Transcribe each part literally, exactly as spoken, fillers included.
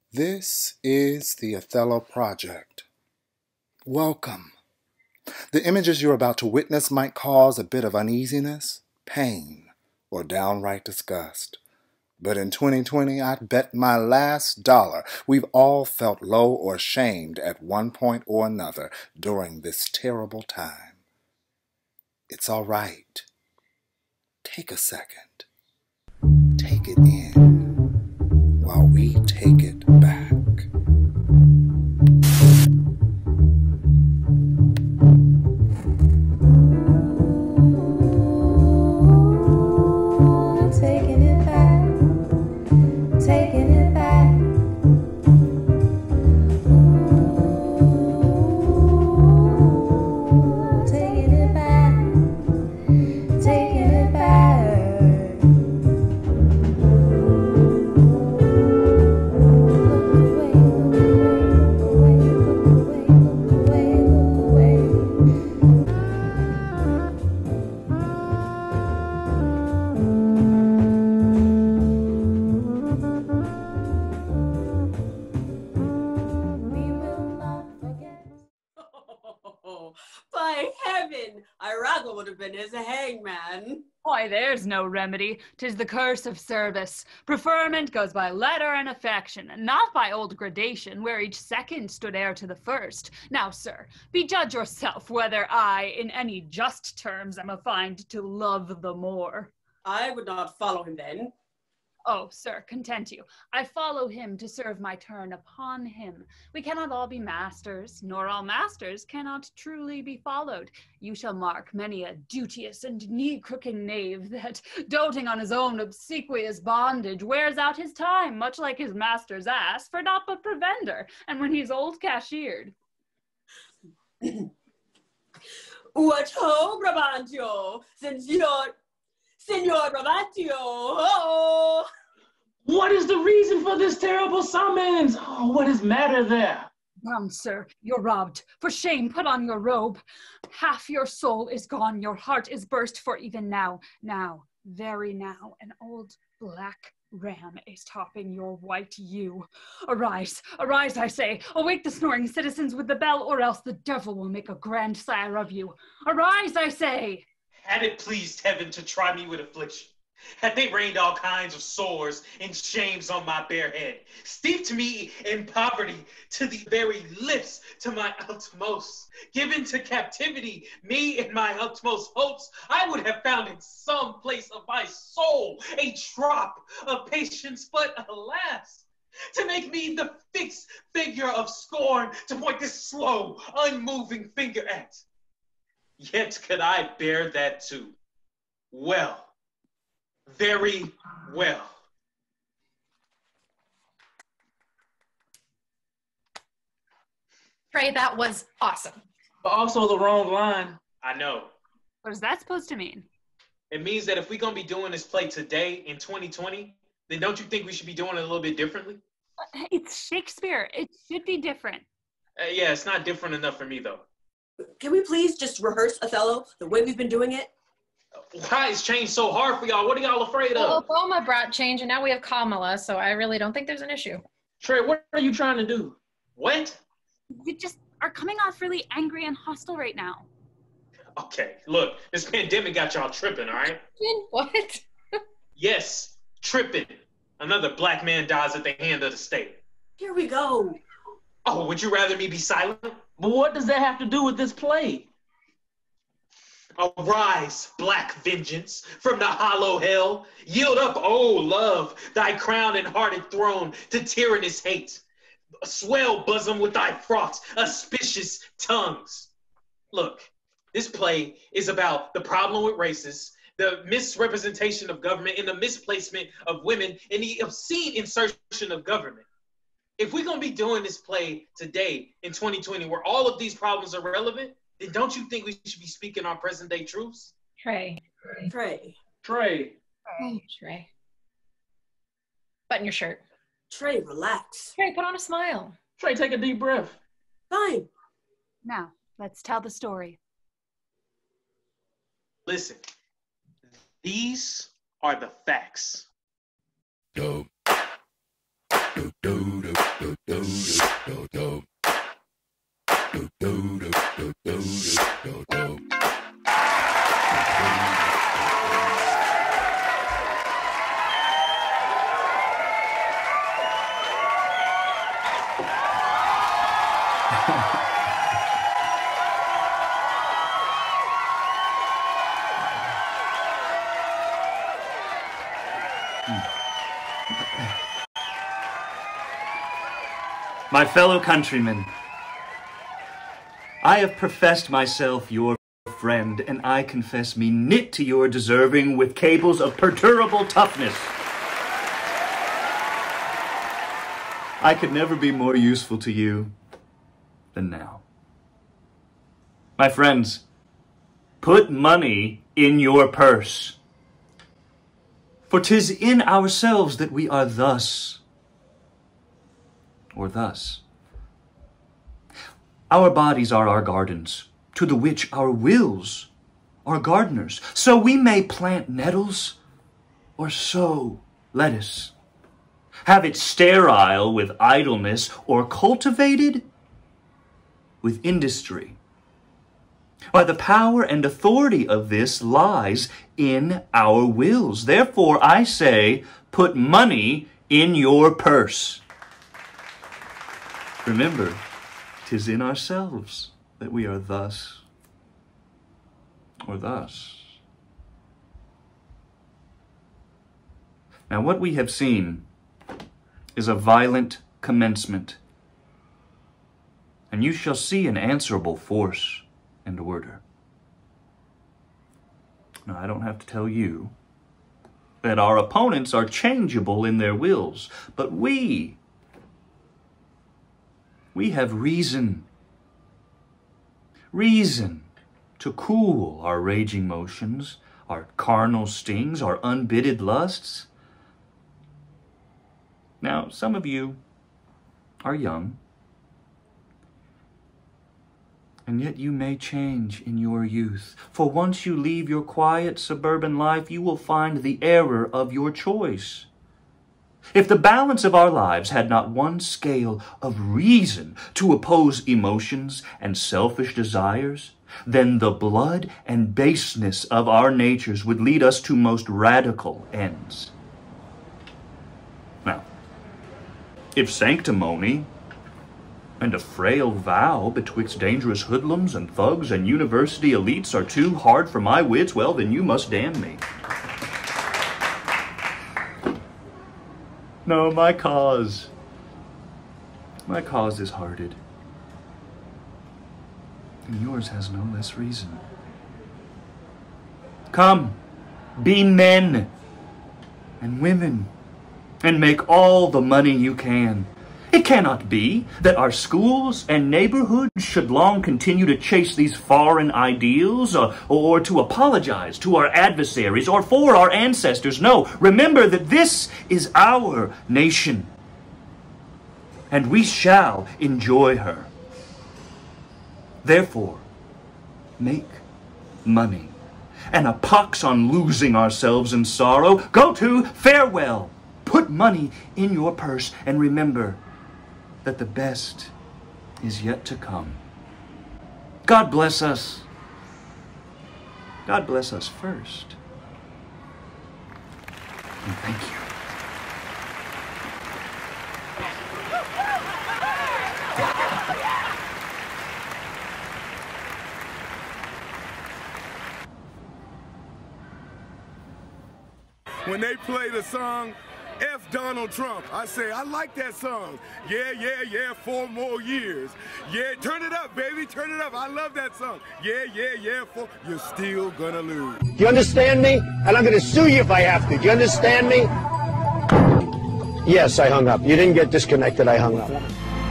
This is the Othello Project. Welcome. The images you're about to witness might cause a bit of uneasiness, pain, or downright disgust. But in twenty twenty, I'd bet my last dollar we've all felt low or shamed at one point or another during this terrible time. It's all right. Take a second. Take it in while we take it back. Taking it back, taking it back. Ooh, taking it back, taking it back. Look away, look away, look away, look away, look away, look away. We will not forget. Oh, by heaven, I rather would have been his hangman. Why, there's no remedy. 'Tis the curse of service. Preferment goes by letter and affection, and not by old gradation, where each second stood heir to the first. Now, sir, be judge yourself whether I, in any just terms, am affined to love the more. I would not follow him then. Oh, sir, content you. I follow him to serve my turn upon him. We cannot all be masters, nor all masters cannot truly be followed. You shall mark many a duteous and knee-crooking knave that, doting on his own obsequious bondage, wears out his time, much like his master's ass, for naught but provender, and when he's old, cashiered. What ho, Brabantio! Signor, Signor Brabantio! Oh! What is the reason for this terrible summons? Oh, what is matter there? Come, sir, you're robbed. For shame, put on your robe. Half your soul is gone, your heart is burst, for even now, now, very now, an old black ram is topping your white ewe. Arise, arise, I say. Awake the snoring citizens with the bell, or else the devil will make a grand sire of you. Arise, I say. Had it pleased heaven to try me with affliction, had they rained all kinds of sores and shames on my bare head, steeped me in poverty to the very lips, to my utmost, given to captivity, me and my utmost hopes, I would have found in some place of my soul a drop of patience, but alas, to make me the fixed figure of scorn, to point this slow, unmoving finger at. Yet could I bear that too. Well, very well. Trey, that was awesome. But also the wrong line. I know. What is that supposed to mean? It means that if we're going to be doing this play today in twenty twenty, then don't you think we should be doing it a little bit differently? It's Shakespeare. It should be different. Uh, yeah, it's not different enough for me, though. Can we please just rehearse Othello the way we've been doing it? Why is change so hard for y'all? What are y'all afraid Well, of? Obama brought change, and now we have Kamala, so I really don't think there's an issue. Trey, what are you trying to do? What? You just are coming off really angry and hostile right now. Okay, look, this pandemic got y'all tripping, all right? What? Yes, tripping. Another black man dies at the hand of the state. Here we go. Oh, would you rather me be silent? But what does that have to do with this play? Arise, black vengeance, from the hollow hell. Yield up, oh love, thy crowned and hearted throne to tyrannous hate. Swell bosom with thy fraught, auspicious tongues. Look, this play is about the problem with races, the misrepresentation of government, and the misplacement of women, and the obscene insertion of government. If we're going to be doing this play today in twenty twenty, where all of these problems are relevant, then don't you think we should be speaking our present day truths? Trey. Trey. Trey. Oh, Trey. Button your shirt. Trey, relax. Trey, put on a smile. Trey, take a deep breath. Fine. Now, let's tell the story. Listen, these are the facts. Dope. Dope. My fellow countrymen, I have professed myself your friend, and I confess me knit to your deserving with cables of perturbable toughness. I could never be more useful to you than now. My friends, put money in your purse, for 'tis in ourselves that we are thus or thus. Our bodies are our gardens, to the which our wills are gardeners. So we may plant nettles or sow lettuce, have it sterile with idleness or cultivated with industry. Why, the power and authority of this lies in our wills. Therefore, I say, put money in your purse. Remember, 'tis in ourselves that we are thus or thus. Now, what we have seen is a violent commencement, and you shall see an answerable force and order. Now, I don't have to tell you that our opponents are changeable in their wills, but we We have reason, reason to cool our raging motions, our carnal stings, our unbidden lusts. Now, some of you are young, and yet you may change in your youth. For once you leave your quiet suburban life, you will find the error of your choice. If the balance of our lives had not one scale of reason to oppose emotions and selfish desires, then the blood and baseness of our natures would lead us to most radical ends. Now, if sanctimony and a frail vow betwixt dangerous hoodlums and thugs and university elites are too hard for my wits, well, then you must damn me. No, my cause, my cause is hearted, and yours has no less reason. Come, be men and women, and make all the money you can. It cannot be that our schools and neighborhoods should long continue to chase these foreign ideals or, or to apologize to our adversaries or for our ancestors. No, remember that this is our nation, and we shall enjoy her. Therefore, make money, and a pox on losing ourselves in sorrow. Go to, farewell. Put money in your purse, and remember that the best is yet to come. God bless us. God bless us first. And thank you. When they play the song, F Donald Trump, I say, I like that song. Yeah, yeah, yeah, four more years. Yeah, turn it up, baby, turn it up. I love that song. Yeah, yeah, yeah, four. You're still gonna lose. Do you understand me? And I'm gonna sue you if I have to. Do you understand me? Yes, I hung up. You didn't get disconnected, I hung up.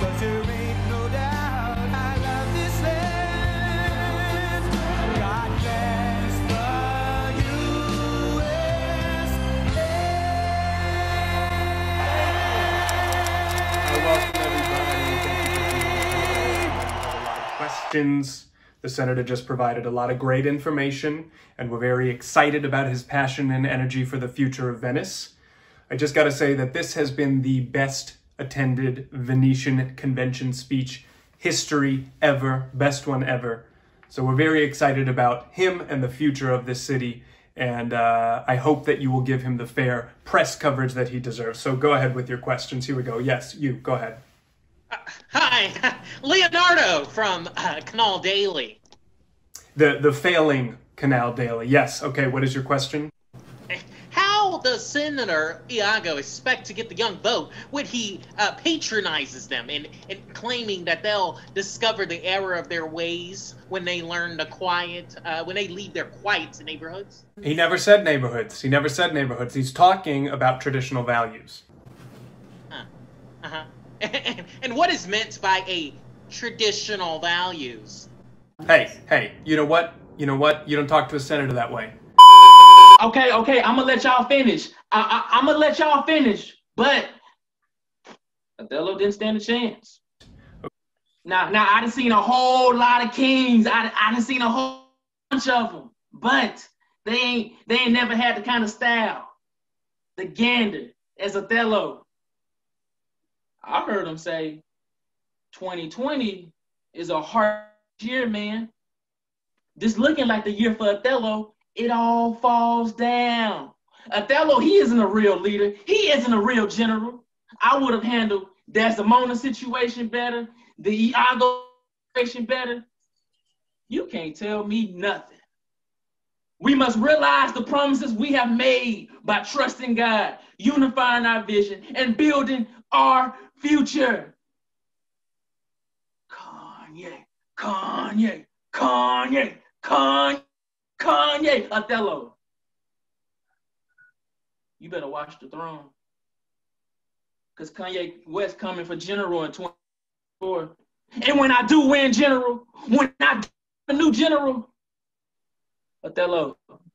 The senator just provided a lot of great information, and we're very excited about his passion and energy for the future of Venice. I just got to say that this has been the best attended Venetian convention speech history ever, best one ever. So we're very excited about him and the future of this city, and uh, I hope that you will give him the fair press coverage that he deserves. So go ahead with your questions. Here we go. Yes, you, go ahead. Uh, hi, Leonardo from uh, Canal Daily. The, the failing Canal Daily. Yes, okay, what is your question? How does Senator Iago expect to get the young vote when he uh, patronizes them and, and claiming that they'll discover the error of their ways when they learn the quiet, uh, when they leave their quiet neighborhoods? He never said neighborhoods. He never said neighborhoods. He's talking about traditional values. Huh. Uh-huh. And, and what is meant by a traditional values? Hey, hey, you know what? You know what? You don't talk to a senator that way. Okay, okay, I'm gonna let y'all finish. I, I, I'm gonna let y'all finish, but Othello didn't stand a chance. Now, now I done seen a whole lot of kings. I, I done seen a whole bunch of them, but they ain't they ain't never had the kind of style, the gander as Othello. I heard him say, twenty twenty is a hard year, man. This looking like the year for Othello. It all falls down. Othello, he isn't a real leader. He isn't a real general. I would have handled Desdemona's situation better, the Iago situation better. You can't tell me nothing. We must realize the promises we have made by trusting God, unifying our vision, and building our future. Kanye, Kanye, Kanye, Kanye. Kanye, Othello, you better watch the throne. Because Kanye West coming for general in twenty-four. And when I do win general, when I do a new general, Othello,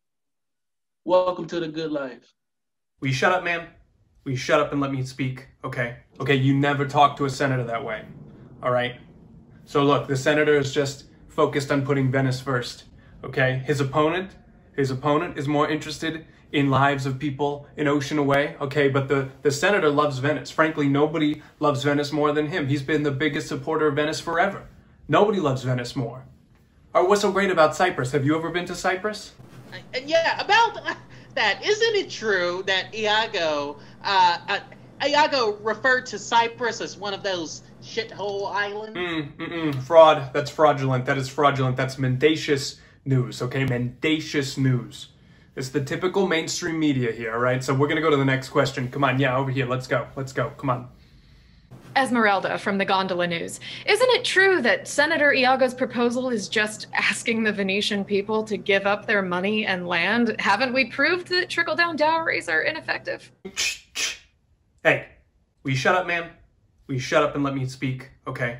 welcome to the good life. Will you shut up, man? Will you shut up and let me speak? Okay. Okay, you never talk to a senator that way. All right? So look, the senator is just focused on putting Venice first. Okay, his opponent, his opponent is more interested in lives of people an ocean away. Okay, but the, the senator loves Venice. Frankly, nobody loves Venice more than him. He's been the biggest supporter of Venice forever. Nobody loves Venice more. Or what's so great about Cyprus? Have you ever been to Cyprus? And yeah, about that, isn't it true that Iago, uh, uh, Iago referred to Cyprus as one of those shithole islands? Mm, mm, mm, fraud. That's fraudulent. That is fraudulent. That's mendacious news, okay? Mendacious news. It's the typical mainstream media here, all right? So we're going to go to the next question. Come on, yeah, over here. Let's go. Let's go. Come on. Esmeralda from the Gondola News. Isn't it true that Senator Iago's proposal is just asking the Venetian people to give up their money and land? Haven't we proved that trickle-down dowries are ineffective? Hey, will you shut up, man? Will you shut up and let me speak, okay?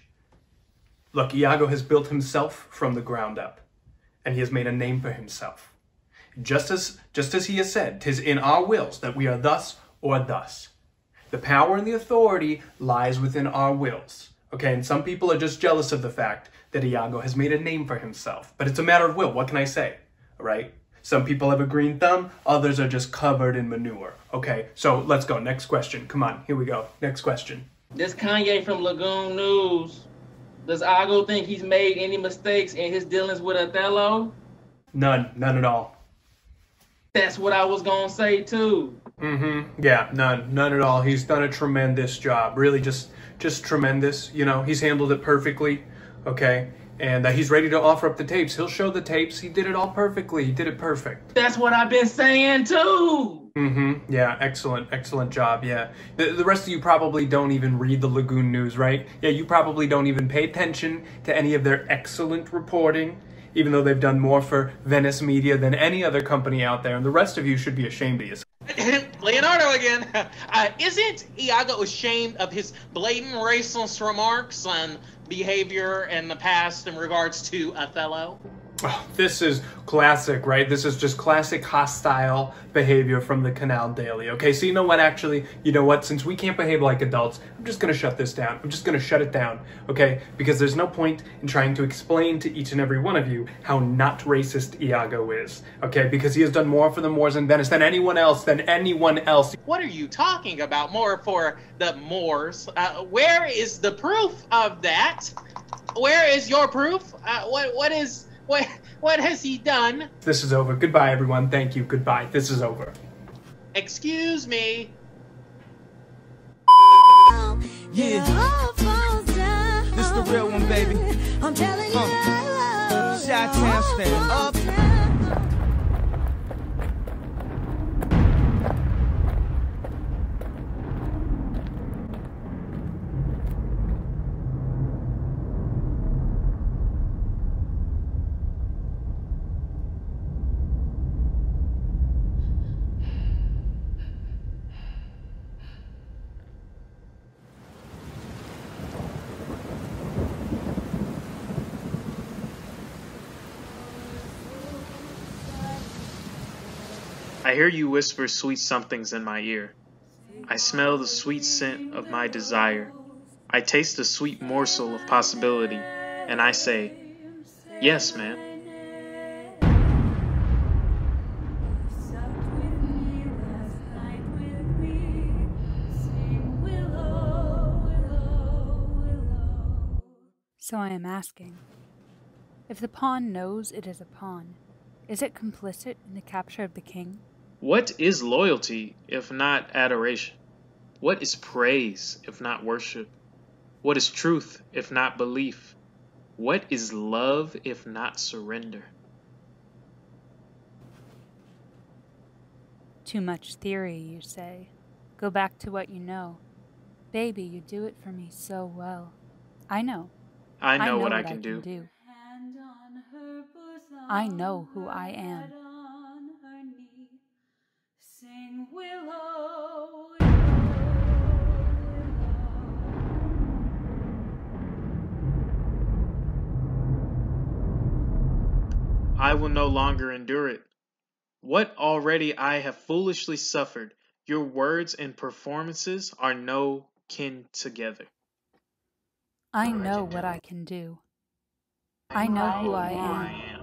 Look, Iago has built himself from the ground up, and he has made a name for himself. Just as, just as he has said, 'tis in our wills that we are thus or thus. The power and the authority lies within our wills. Okay, and some people are just jealous of the fact that Iago has made a name for himself. But it's a matter of will, what can I say? All right? Some people have a green thumb, others are just covered in manure. Okay, so let's go. Next question. Come on, here we go. Next question. This Kanye from Lagoon News. Does Iago think he's made any mistakes in his dealings with Othello? None. None at all. That's what I was gonna say too. Mm-hmm. Yeah, none. None at all. He's done a tremendous job. Really just just tremendous. You know, he's handled it perfectly. Okay? And uh, he's ready to offer up the tapes. He'll show the tapes. He did it all perfectly. He did it perfect. That's what I've been saying too. Mm-hmm. Yeah, excellent. Excellent job. Yeah. The, the rest of you probably don't even read the Lagoon News, right? Yeah, you probably don't even pay attention to any of their excellent reporting, even though they've done more for Venice media than any other company out there. And the rest of you should be ashamed of yourself. Leonardo again. Uh, isn't Iago ashamed of his blatant racist remarks on behavior in the past in regards to Othello? Oh, this is classic, right? This is just classic hostile behavior from the Canal Daily. Okay, so you know what, actually, you know what, since we can't behave like adults, I'm just gonna shut this down. I'm just gonna shut it down, okay? Because there's no point in trying to explain to each and every one of you how not racist Iago is, okay? Because he has done more for the Moors in Venice than anyone else, than anyone else. What are you talking about? More for the Moors? Uh, where is the proof of that? Where is your proof? Uh, what what is what what has he done? This is over. Goodbye, everyone. Thank you. Goodbye. This is over. Excuse me. Yeah. This the real one, baby. I'm telling you. Uh, Chi-Town stand up. I hear you whisper sweet somethings in my ear. I smell the sweet scent of my desire. I taste the sweet morsel of possibility, and I say, yes, man. So I am asking, if the pawn knows it is a pawn, is it complicit in the capture of the king? What is loyalty if not adoration? What is praise if not worship? What is truth if not belief? What is love if not surrender? Too much theory, you say. Go back to what you know. Baby, you do it for me so well. I know. I know, I know what, what I I can, can do. do. I know who I am. Sing willow, I will no longer endure it. What already I have foolishly suffered, your words and performances are no kin together. I know what I can do. I know who I am.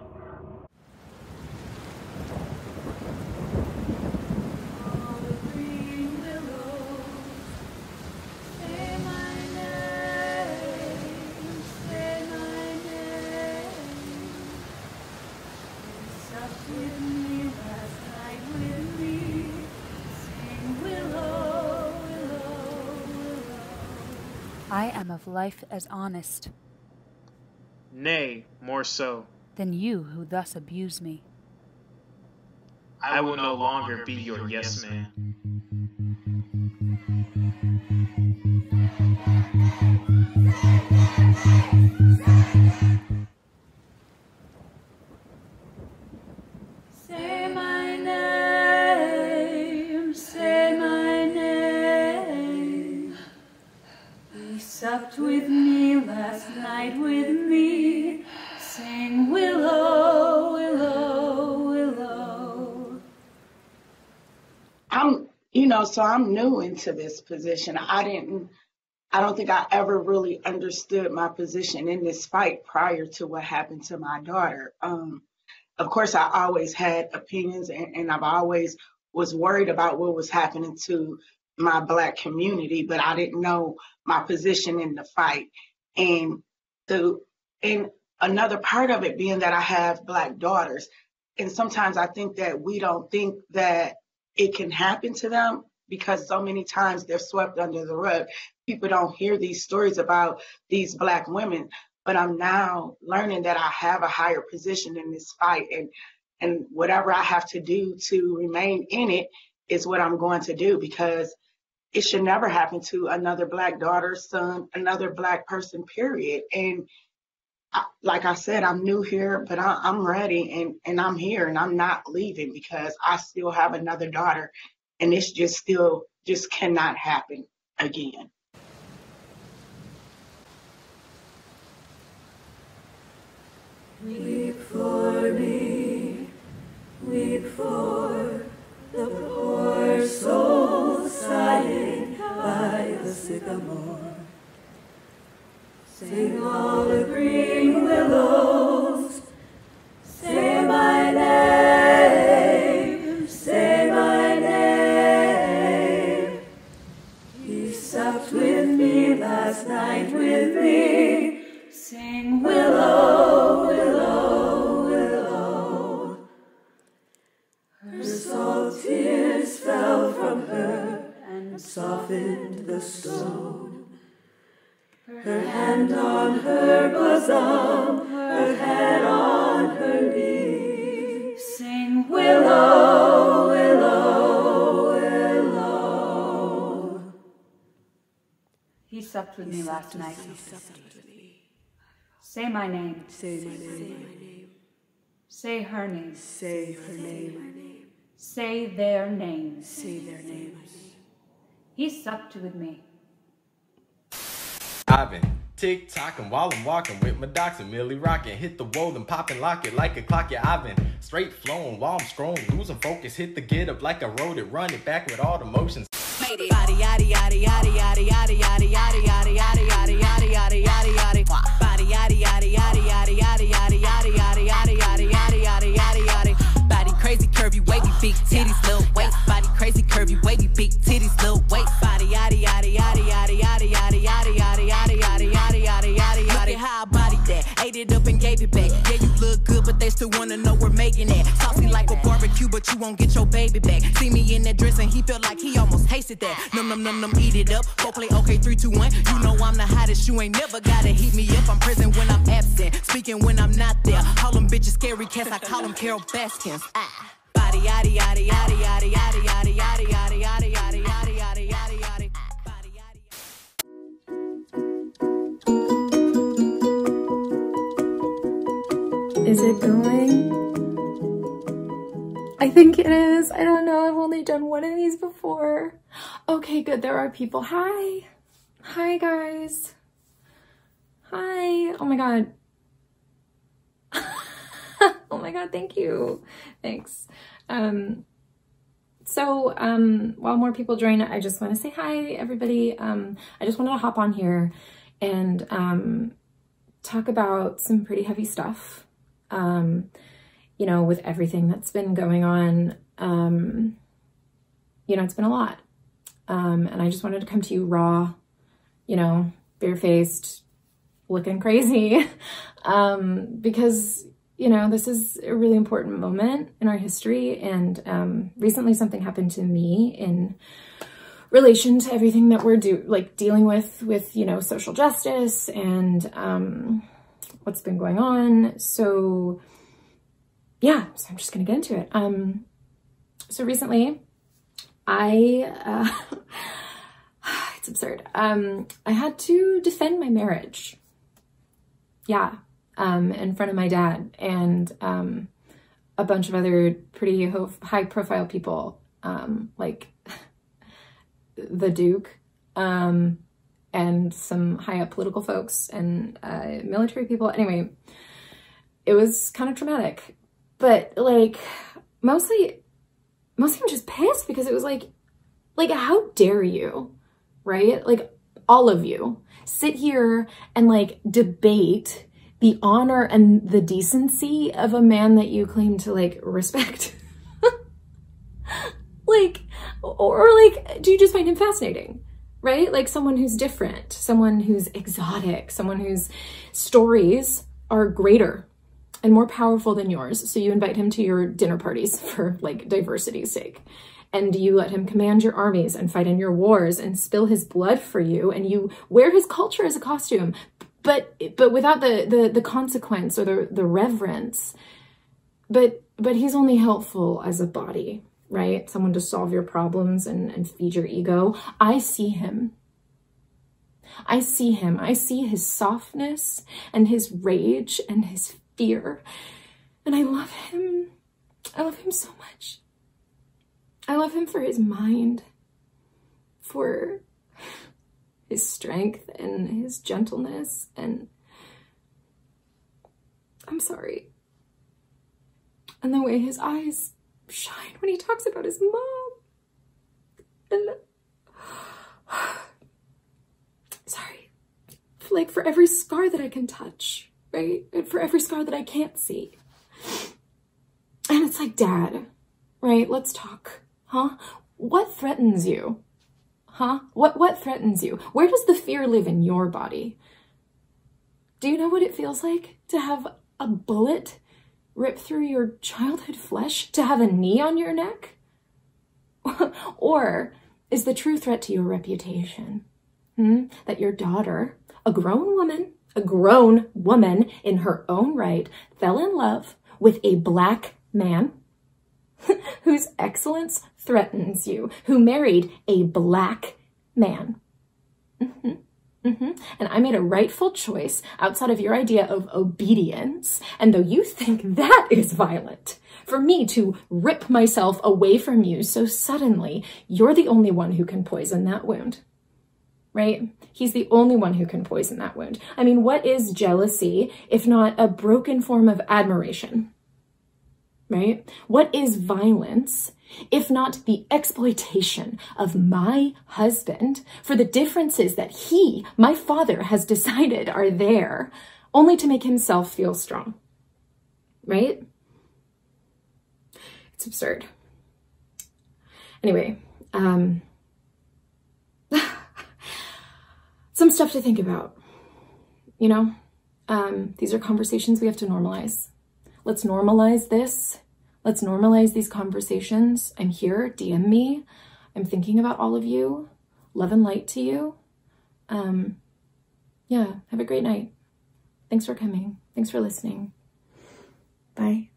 I am of life as honest. Nay, more so. Than you who thus abuse me. I will no longer be your yes man. say my name, say my name. You supped with me last night with me, sing willow, willow, willow. I'm, you know, so I'm new into this position. I didn't, I don't think I ever really understood my position in this fight prior to what happened to my daughter. Um, of course, I always had opinions, and, and I've always was worried about what was happening to my Black community, but I didn't know my position in the fight. And the and another part of it being that I have Black daughters, and sometimes I think that we don't think that it can happen to them because so many times they're swept under the rug. People don't hear these stories about these Black women, but I'm now learning that I have a higher position in this fight, and and whatever I have to do to remain in it is what I'm going to do, because it should never happen to another Black daughter, son, another Black person, period. And I, like I said, I'm new here, but I, I'm ready, and, and I'm here, and I'm not leaving because I still have another daughter, and this just still just cannot happen again. Weep for Sing all the green willows, say my name, say my name. He supped with me last night with me. Sing willow, willow, willow. Her salt tears fell from her and softened the stone. Her hand on her bosom, her head on her knee. Sing willow, willow, willow. He supped with me last night. Say my name. Say my name. Say her name. Say her name. Say their names. Say their names. He supped with me. I've been tick-tocking while I'm walking with my docs and Millie rocking. Hit the wall and pop and lock it like a clock. Yeah, I've been straight flowing while I'm scrolling, losing focus. Hit the get up like I wrote it, run it back with all the motions. Body yaddy yaddy yaddy yaddy yaddy yaddy yaddy yaddy yaddy yaddy yaddy yaddy yaddy yaddy yaddy. Body yaddy yaddy yaddy yaddy yaddy yaddy yaddy yaddy yaddy yaddy yaddy yaddy yaddy yaddy. Body crazy, curvy, wavy, big titties, little waist. Body crazy, curvy, wavy, big titties, little waist. Body yaddy yaddy yaddy yaddy yaddy yaddy yaddy yaddy yaddy yaddy yaddy yaddy yaddy. Look at how I bodied that, ate it up and gave it back. Yeah, you look good, but they still wanna know we're making it. Saucy like a barbecue, but you won't get your baby back. See me in that dress and he felt like he almost tasted that. Num num num num, eat it up. Go play okay, three, two, one. You know I'm the hottest. You ain't never gotta heat me up. I'm present when I'm absent, speaking when I'm not there. Call them bitches scary cats. I call them Carol Baskins. Ah. Body yaddy yaddy yaddy yaddy yaddy yaddy yaddy yaddy yaddy yaddy yaddy yaddy yaddy yaddy. Is it going? I think it is. I don't know. I've only done one of these before. Okay, good. There are people. Hi. Hi, guys. Hi. Oh my God. Oh my God. Thank you. Thanks. Um, so, um, while more people join, I just want to say hi, everybody. Um, I just wanted to hop on here and, um, talk about some pretty heavy stuff. Um, you know, with everything that's been going on, um, you know, it's been a lot. Um, and I just wanted to come to you raw, you know, barefaced, looking crazy, um, because, you know, this is a really important moment in our history. And, um, recently something happened to me in relation to everything that we're do like dealing with, with, you know, social justice and, um, what's been going on. So yeah, so I'm just gonna get into it. Um, so recently I, uh, it's absurd. Um, I had to defend my marriage. Yeah. Um, in front of my dad and, um, a bunch of other pretty high profile people, um, like the Duke, um, and some high up political folks and uh, military people. Anyway, it was kind of traumatic, but like mostly, mostly I'm just pissed because it was like, like, how dare you, right? Like all of you sit here and like debate the honor and the decency of a man that you claim to like respect. Like, or, or like, do you just find him fascinating? Right? Like someone who's different, someone who's exotic, someone whose stories are greater and more powerful than yours. So you invite him to your dinner parties for like diversity's sake. And you let him command your armies and fight in your wars and spill his blood for you. And you wear his culture as a costume, but, but without the, the, the consequence or the, the reverence. But, but he's only helpful as a body. Right? Someone to solve your problems and, and feed your ego. I see him. I see him. I see his softness and his rage and his fear. And I love him. I love him so much. I love him for his mind, for his strength and his gentleness. And I'm sorry. And the way his eyes shine when he talks about his mom. And sorry. like for every scar that I can touch, right? And for every scar that I can't see. And it's like, Dad, right? Let's talk, huh? What threatens you? Huh? What, what threatens you? Where does the fear live in your body? Do you know what it feels like to have a bullet rip through your childhood flesh? To have a knee on your neck? Or is the true threat to your reputation hmm? that your daughter, a grown woman, a grown woman in her own right, fell in love with a black man whose excellence threatens you, who married a black man. Mm-hmm. Mm-hmm. And I made a rightful choice outside of your idea of obedience. And though you think that is violent, for me to rip myself away from you so suddenly, you're the only one who can poison that wound, right? He's the only one who can poison that wound. I mean, what is jealousy if not a broken form of admiration, right? What is violence if not the exploitation of my husband for the differences that he, my father, has decided are there, only to make himself feel strong, right? It's absurd. Anyway, um, some stuff to think about, you know? Um, these are conversations we have to normalize. Let's normalize this. Let's normalize these conversations. I'm here, D M me. I'm thinking about all of you. Love and light to you. Um, yeah, have a great night. Thanks for coming. Thanks for listening. Bye.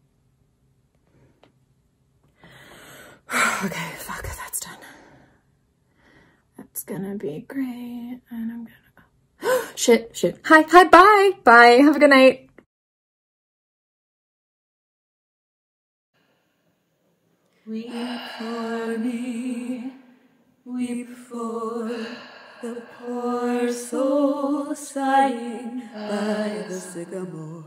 Okay, fuck, that's done. That's gonna be great. And I'm gonna go. Shit, shit. Hi, hi, bye. Bye. Have a good night. Weep for me, weep for the poor soul sighing by the sycamore.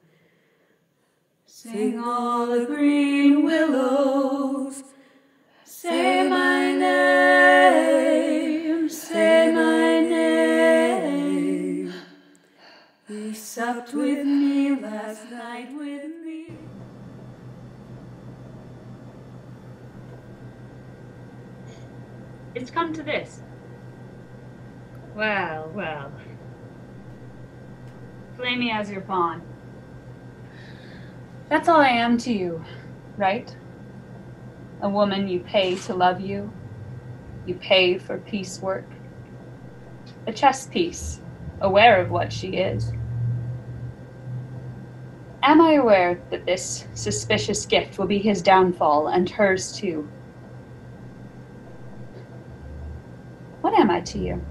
Sing all the green willows, say my name, say my name. He supped with me last night with me. It's come to this. Well, well. Play me as your pawn. That's all I am to you, right? A woman you pay to love you. You pay for piecework. A chess piece, aware of what she is. Am I aware that this suspicious gift will be his downfall and hers too? What am I to you?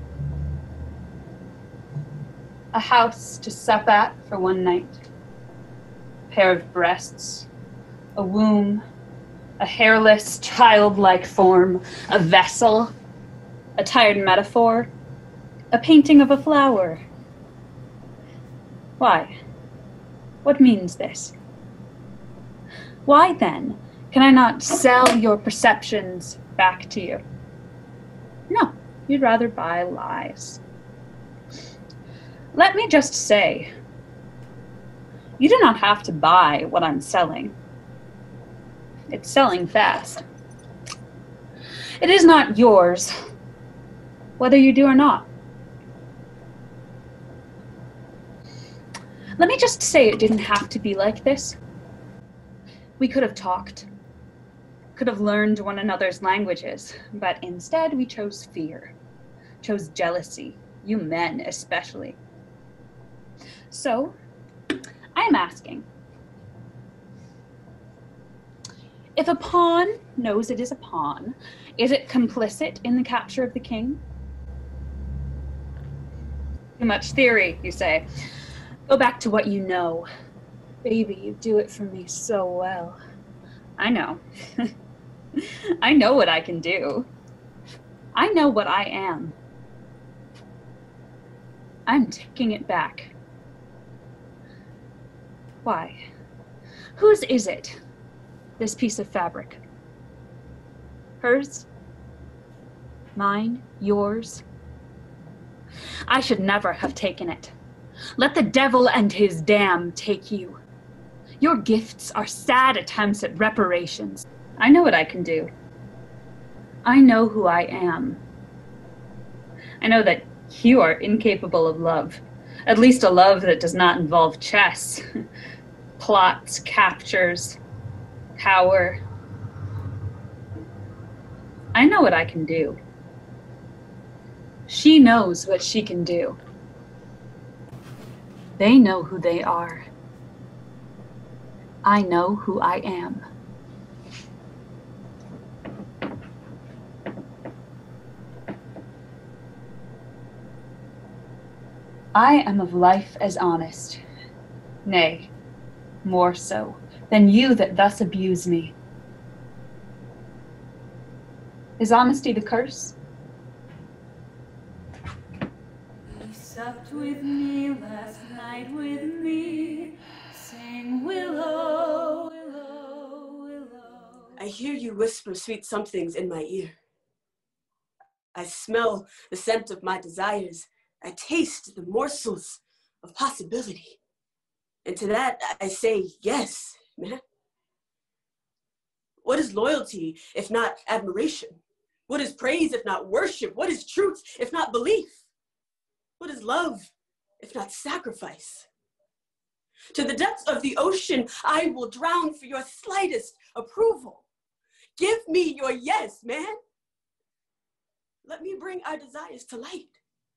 A house to sup at for one night. A pair of breasts. A womb. A hairless, childlike form. A vessel. A tired metaphor. A painting of a flower. Why? What means this? Why then can I not sell your perceptions back to you? No. You'd rather buy lies. Let me just say, you do not have to buy what I'm selling. It's selling fast. It is not yours, whether you do or not. Let me just say it didn't have to be like this. We could have talked, could have learned one another's languages, but instead we chose fear, chose jealousy, you men especially. So, I'm asking, if a pawn knows it is a pawn, is it complicit in the capture of the king? Too much theory, you say. Go back to what you know. Baby, you do it for me so well. I know. I know what I can do. I know what I am. I'm taking it back. Why? Whose is it, this piece of fabric? Hers? Mine? Yours? I should never have taken it. Let the devil and his dam take you. Your gifts are sad attempts at reparations. I know what I can do. I know who I am. I know that you are incapable of love. At least a love that does not involve chess. Plots, captures, power. I know what I can do. She knows what she can do. They know who they are. I know who I am. I am of life as honest, nay, more so, than you that thus abuse me. Is honesty the curse? He supped with me last night with me, sang willow, willow, willow. I hear you whisper sweet somethings in my ear. I smell the scent of my desires. I taste the morsels of possibility. And to that, I say, yes, man. What is loyalty if not admiration? What is praise if not worship? What is truth if not belief? What is love if not sacrifice? To the depths of the ocean, I will drown for your slightest approval. Give me your yes, man. Let me bring our desires to light.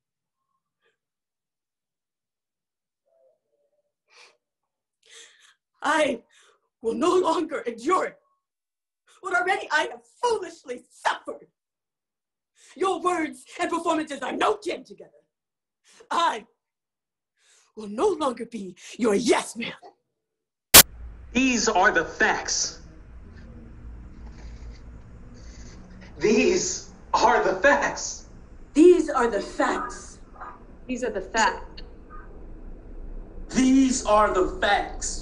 I will no longer endure what already I have foolishly suffered. Your words and performances are no kin together. I will no longer be your yes man. These are the facts. These are the facts. These are the facts. These are the facts. These are the facts.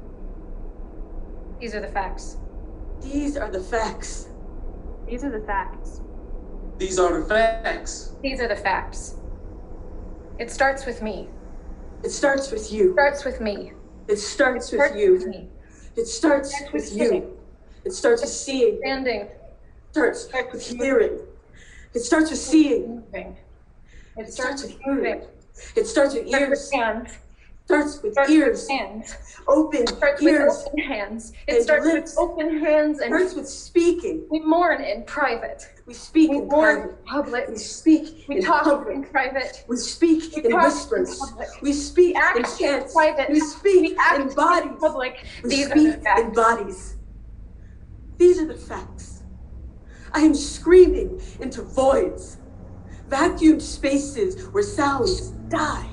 These are the facts. These are the facts. These are the facts. These are the facts. These are the facts. It starts with me. It starts with you. It starts with me. It starts with starts you. with me. It starts Starts with with you. sitting. It starts with seeing. Standing. It starts with hearing. It starts with seeing. Moving. It It starts starts with with hearing. moving. It starts with It starts ears. with hands. Starts with Starts ears. with hands. Open It starts ears. with open hands. It and starts lips. with open hands and Starts with speaking. we mourn in private. We speak We in mourn private. in public. We speak We in talk public. in private. We speak We in talk in whispers. public. We speak We act in chants. in private. We speak We act in bodies. in public. We These are speak the facts. in bodies. These are the facts. I am screaming into voids, vacuumed spaces where sounds die.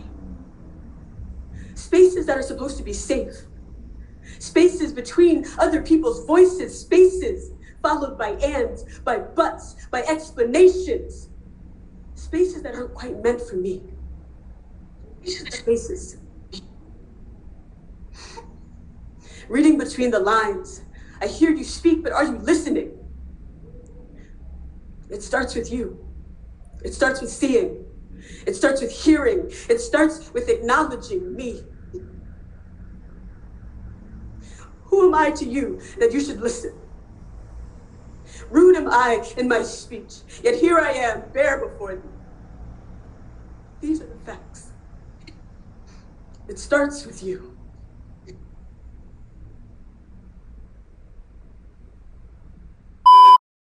Spaces that are supposed to be safe. Spaces between other people's voices. Spaces followed by ands, by buts, by explanations. Spaces that aren't quite meant for me. Spaces. Reading between the lines, I hear you speak, but are you listening? It starts with you. It starts with seeing. It starts with hearing. It starts with acknowledging me. Who am I to you that you should listen? Rude am I in my speech, yet here I am, bare before thee. These are the facts. It starts with you.